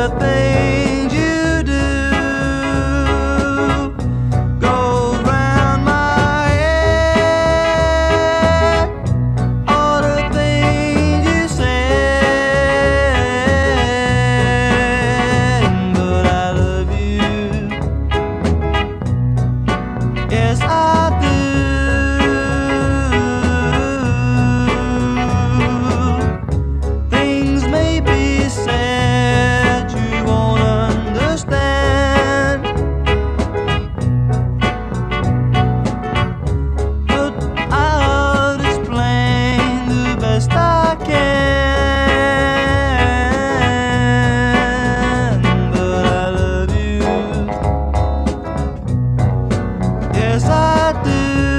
the things you do go round my head. All the things you say, but I love you. Yes, I do. Things may be said you won't understand, but I'll explain the best I can. But I love you. Yes, I do.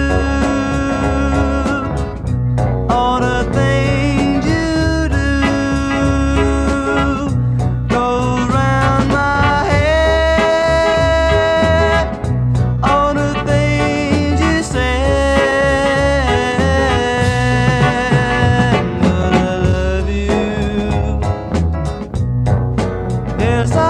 All the things you do go round my head. All the things you say, but I love you. Yes,